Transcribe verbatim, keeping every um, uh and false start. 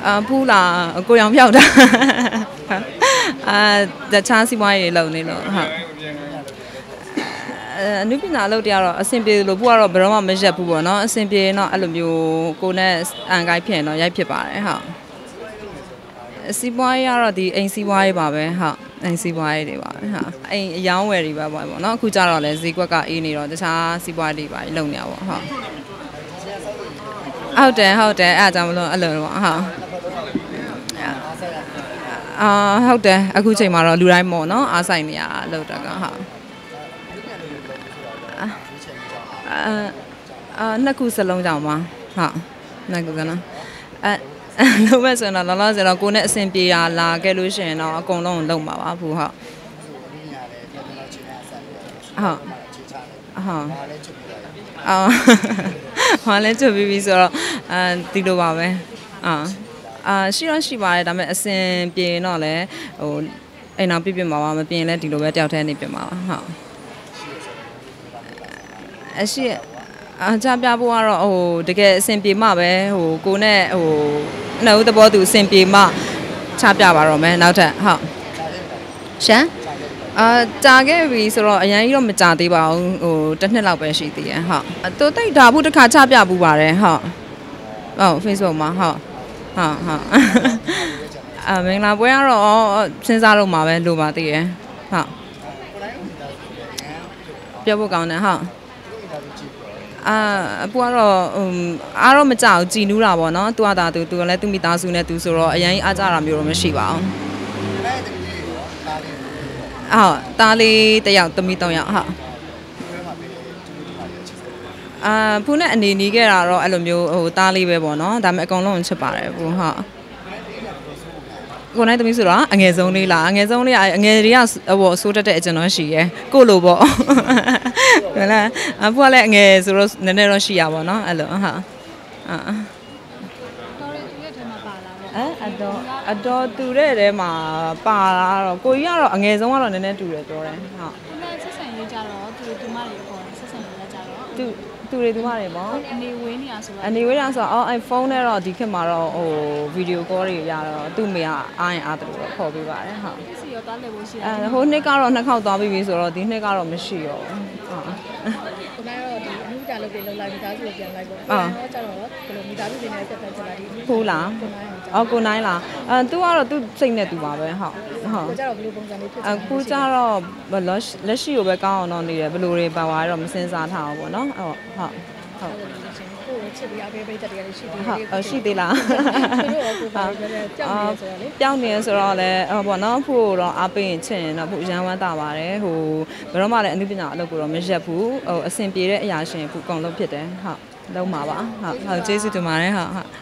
အာဖူးလာကိုရောင်ပြောက်တာအာတခြားစီးပွားရေးလုပ်နေလို့ဟုတ်အနုပညာလုပ်တရားတော့အဆင်ပြေလို့ဖူးကတော့ဘယ်တော့မှမရက်ဘူးပေါ့နော်အဆင်ပြေတော့အဲ့လိုမျိုးကိုနဲ့အန်ကိုက်ဖြစ်တော့ရိုက်ဖြစ်ပါတယ်ဟုတ်စီးပွားရေးကတော့ဒီအိမ်စီးပွားရေးပါပဲဟုတ်အိမ်စီးပွားရေးတွေပါပဲဟုတ်အိမ်အယောင်းဝယ်တွေပါပေါ့နော်အခုကျတော့လည်းဈေးကွက်ကအေးနေတော့တခြားစီးပွားတွေပါလုပ်နေရပါဟုတ်ဟုတ်တယ်ဟုတ်တယ်အဲ့အကြောင်းမလို့အဲ့လိုတော့ဟုတ်အာဟုတ်တယ်အခုချိန်မှာတော့လူတိုင်းပေါ့နော်အားဆိုင်နေရလောက်တာကဟုတ်အာအာနှစ်ခုစလုံးကြောင်ပါဟုတ်နှစ်ခုကနော်အဲလုံးမဲ့ဆိုတော့လောလောဆယ်တော့ကိုနဲ့အဆင်ပြေတာလာခဲ့လို့ရှိရင်တော့အကုန်လုံးလုံးပါပါဘူးဟုတ်ဟုတ်ဟုတ်အော်ဟာလည်းချုပ်ပြီးပြီဆိုတော့အဲဒီလိုပါပဲအာအာရှိတော့ရှိပါတယ်ဒါပေမဲ့အစင်ပြေတော့လဲဟိုအိမ်အောင်ပြပြမှာပါမပြင်းလဲဒီလိုပဲတယောက်တည်းနေပြမှာပါဟုတ်အရှိအကြပြဖို့ကတော့ဟိုတကယ်အစင်ပြေမှပဲဟိုကိုနဲ့ဟိုနှုတ်သဘောသူအစင်ပြေမှချပြပါတော့မယ်နောက်ထပ်ဟုတ်ရှမ်းအာကြာခဲ့ပြီဆိုတော့အရင်ကြီးတော့မကြာသေးပါဘူးဟိုတစ်နှစ်လောက်ပဲရှိသေးတယ်ဟုတ်တိုးတိတ်ဓာဘူးတစ်ခါချပြပူပါတယ်ဟုတ်ဟုတ် Facebook မှာဟုတ်ဟုတ်ဟုတ်အာမင်္ဂလာပွဲကတော့စဉ်းစားလို့မှာပဲလိုပါသေးတယ်ဟုတ်ပြောဖို့ကောင်းတယ်ဟုတ်အာအပူကတော့အားတော့မကြောက်ကြည်နူးတာပေါ့နော်သူကသာသူသူကလည်းသူမိသားစုနဲ့သူဆိုတော့အရင်အားကြတာမျိုးတော့မရှိပါဘူးဟုတ်တားလေးတယောက်သမီးသုံးယောက်ဟုတ်အာဖူးနဲ့အနေနီးခဲ့တာတော့အဲ့လိုမျိုးဟိုတားလေးပဲပေါ့နော်ဒါပေမဲ့အကုန်လုံးချစ်ပါတယ်ဖူးဟုတ်ကိုနိုင်သမီးဆိုတော့အငယ်ဆုံးလေးလားအငယ်ဆုံးလေးအငယ်တွေကဟိုဆိုးတတ်တဲ့အကျဉ်းတော့ရှိရဲကိုလိုပေါ့ဟုတ်လားအဖူးကလည်းအငယ်ဆိုတော့နည်းနည်းတော့ရှိရပါတော့နော်အဲ့လိုဟုတ်အာအဲအတော်အတော်တူတဲ့တဲမှာပါလာတော့ကိုကြီးကတော့အငယ်ဆုံးကတော့နည်းနည်းတူတယ်ပြောတယ်ဟုတ်ဆက်ဆံရေးကြတော့သူတို့ဒီမတွေပေါ့ဆက်ဆံရေးကြတော့သူသူတွေသူမတွေပေါ့အနေဝေးနေရဆိုတော့အနေဝေးတာဆိုတော့အဲဖုန်းနဲ့တော့ဒီခေတ်မှာတော့ဟိုဗီဒီယိုကောတွေရတော့သူ့မေကအားရင်အားတူတော့ခေါ်ပေးပါတယ်ဟုတ်စီရောသွားလဲဖို့ရှိတယ်အဲဟိုနှစ်ကတော့နှစ်ခေါက်သွားပြီးပြီဆိုတော့ဒီနှစ်ကတော့မရှိရောဟုတ်ကိုနိုင်တော့ဒီအမှုကြလုပ်ပြီးလောက်လိုက်မိသားစုပြန်လိုက်ပေါ့အော်ကျတော့ဘယ်လိုမိသားစုတွေနဲ့ဆက်သက်ကြတာဒီခိုးလားအော်ကိုနိုင်လားအဲသူကတော့သူစိတ်နဲ့သူပါပဲဟုတ်ဟုတ်ကိုကျတော့ဘယ်လိုပုံစံလေးဖြစ်အခုကျတော့လက်ရှိကိုပဲကောင်းအောင်တော့နေတယ်ဘယ်လိုတွေပါသွားတော့မစင်စားထားအောင်ပေါ့နော်ဟုတ်ဟုတ်ဟုတ်ကိုချစ်ပြီးအပေးပေးတက်တယ်ရှိသေးတယ်ဟုတ်ရှိသေးလားကြောက်နေဆိုတော့လေကြောက်နေဆိုတော့လေဟောပေါ့နော်ဖို့တော့အပေးရင်ချစ်ရင်တော့ဖို့ရန်ဝမ်းတာပါတယ်ဟိုဘယ်တော့မှလည်းအနုပညာအလုပ်ကိုတော့မရက်ဘူးဟိုအဆင်ပြေတဲ့အရာရှင်ဖို့အကုန်လုံးဖြစ်တယ်ဟုတ်လုံးပါပါဟုတ်ဟုတ်ကျေးဇူးတင်ပါတယ်ဟုတ်ဟုတ်